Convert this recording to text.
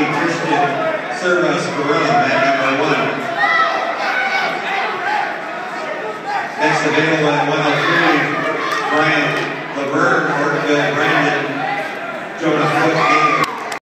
Christian Servas Barone at number 1. Next available at 103, Brian Laverne, Ortonville Brand.